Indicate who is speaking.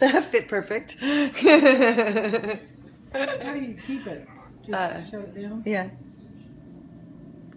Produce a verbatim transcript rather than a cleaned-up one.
Speaker 1: Fit perfect.
Speaker 2: How do you keep it? Just
Speaker 1: Uh,
Speaker 2: shut it down?
Speaker 1: Yeah.